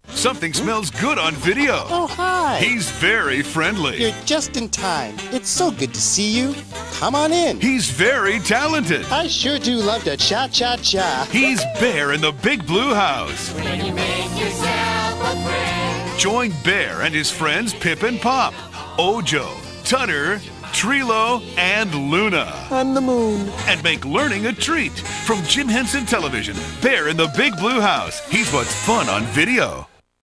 Something smells good on video. Oh, hi. He's very friendly. You're just in time. It's so good to see you. Come on in. He's very talented. I sure do love to cha-cha-cha. He's Bear in the Big Blue House. When you make yourself a friend. Join Bear and his friends Pip and Pop, Ojo, Tutter, Trilo, and Luna. On the moon. And make learning a treat. From Jim Henson Television, Bear in the Big Blue House. He's what's fun on video.